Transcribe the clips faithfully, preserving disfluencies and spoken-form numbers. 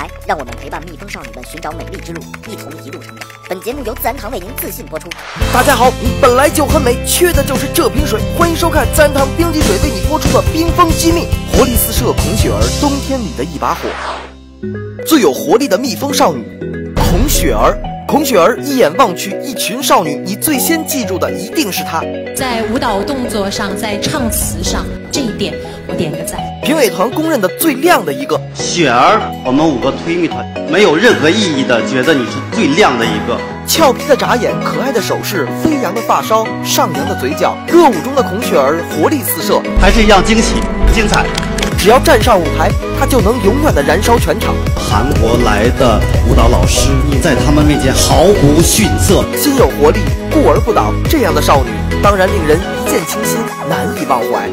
来，让我们陪伴蜜蜂少女们寻找美丽之路，一同一路成长。本节目由自然堂为您自信播出。 大家好，你本来就很美，缺的就是这瓶水。欢迎收看自然堂冰激水为你播出的冰封机密，活力四射孔雪儿，冬天里的一把火。最有活力的蜜蜂少女，孔雪儿。孔雪儿一眼望去，一群少女，你最先记住的一定是她。 在舞蹈动作上，在唱词上，这一点我点个赞。 评委团公认的最亮的一个。 雪儿，我们五个推蜜团没有任何意义的，觉得你是最亮的一个。 俏皮的眨眼，可爱的手势，飞扬的发梢，上扬的嘴角，热舞中的孔雪儿活力四射， 还是一样惊喜精彩。 只要站上舞台，她就能永远的燃烧全场。 韩国来的舞蹈老师在他们面前毫不逊色， 心有活力，固而不倒，这样的少女当然令人一见倾心，难以忘怀。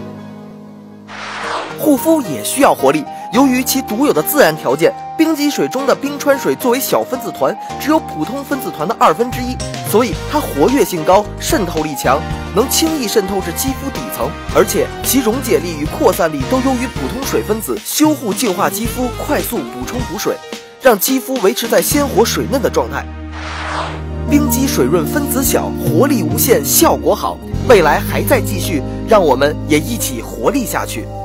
护肤也需要活力，由于其独有的自然条件，冰激水中的冰川水作为小分子团只有普通分子团的二分之一，所以它活跃性高，渗透力强，能轻易渗透至肌肤底层，而且其溶解力与扩散力都优于普通水分子，修护净化肌肤，快速补充补水，让肌肤维持在鲜活水嫩的状态。冰激水润分子小，活力无限，效果好，未来还在继续，让我们也一起活力下去。